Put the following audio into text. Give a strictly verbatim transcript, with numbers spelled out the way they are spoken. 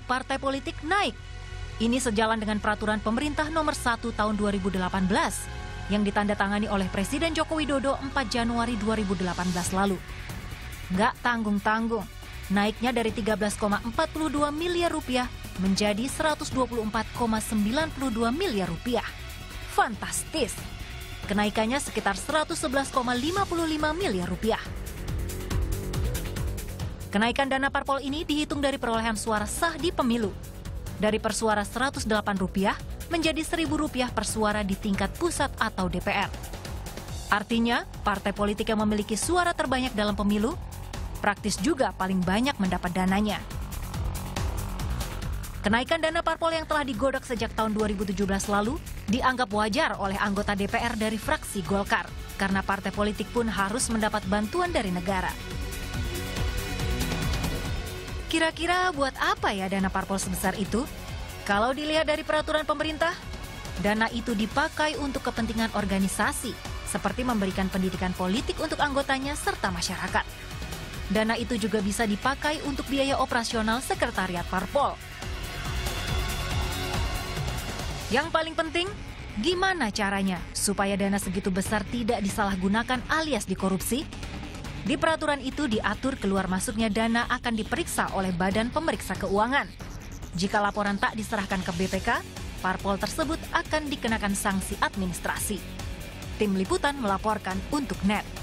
partai politik naik. Ini sejalan dengan peraturan pemerintah nomor satu tahun dua ribu delapan belas yang ditandatangani oleh Presiden Joko Widodo empat Januari dua ribu delapan belas lalu. Nggak tanggung-tanggung, naiknya dari tiga belas koma empat dua miliar rupiah menjadi seratus dua puluh empat koma sembilan dua miliar rupiah. Fantastis! Kenaikannya sekitar seratus sebelas koma lima lima miliar rupiah. Kenaikan dana parpol ini dihitung dari perolehan suara sah di pemilu. Dari per suara seratus delapan rupiah menjadi seribu rupiah per suara di tingkat pusat atau D P R. Artinya, partai politik yang memiliki suara terbanyak dalam pemilu, praktis juga paling banyak mendapat dananya. Kenaikan dana parpol yang telah digodok sejak tahun dua ribu tujuh belas lalu dianggap wajar oleh anggota D P R dari fraksi Golkar, karena partai politik pun harus mendapat bantuan dari negara. Kira-kira buat apa ya dana parpol sebesar itu? Kalau dilihat dari peraturan pemerintah, dana itu dipakai untuk kepentingan organisasi, seperti memberikan pendidikan politik untuk anggotanya serta masyarakat. Dana itu juga bisa dipakai untuk biaya operasional sekretariat parpol. Yang paling penting, gimana caranya supaya dana segitu besar tidak disalahgunakan alias dikorupsi? Di peraturan itu diatur keluar masuknya dana akan diperiksa oleh Badan Pemeriksa Keuangan. Jika laporan tak diserahkan ke B P K, parpol tersebut akan dikenakan sanksi administrasi. Tim Liputan melaporkan untuk N E T.